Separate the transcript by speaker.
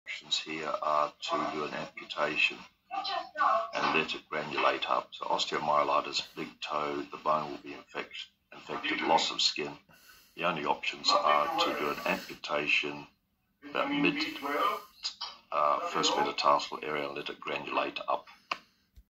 Speaker 1: options here are to do an amputation and let it granulate up. So osteomyelitis, big toe, the bone will be infected, loss of skin. The only options are to do an amputation about mid first metatarsal area and let it granulate up.